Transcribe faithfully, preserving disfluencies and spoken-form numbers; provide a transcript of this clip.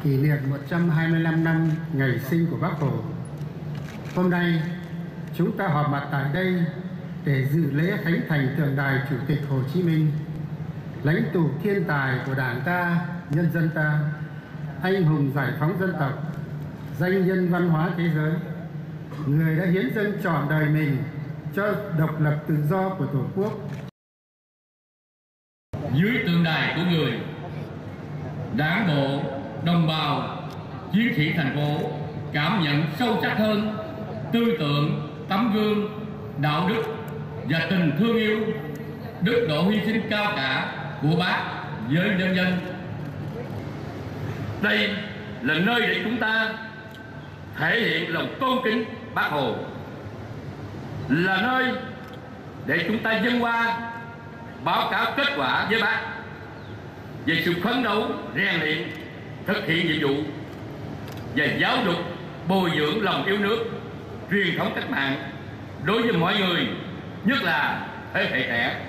kỷ niệm một trăm hai mươi lăm năm ngày sinh của Bác Hồ. Hôm nay, chúng ta họp mặt tại đây để dự lễ khánh thành tượng đài Chủ tịch Hồ Chí Minh, lãnh tụ thiên tài của Đảng ta, nhân dân ta, anh hùng giải phóng dân tộc, danh nhân văn hóa thế giới, người đã hiến dâng trọn đời mình cho độc lập tự do của Tổ quốc. Dưới tượng đài của người, Đảng bộ, đồng bào, chiến sĩ thành phố cảm nhận sâu sắc hơn tư tưởng, tấm gương, đạo đức và tình thương yêu, đức độ hy sinh cao cả của Bác với nhân dân. Đây là nơi để chúng ta thể hiện lòng tôn kính Bác Hồ, là nơi để chúng ta dâng hoa báo cáo kết quả với Bác về sự phấn đấu, rèn luyện, thực hiện nhiệm vụ và giáo dục bồi dưỡng lòng yêu nước, truyền thống cách mạng đối với mọi người, nhất là thế hệ trẻ.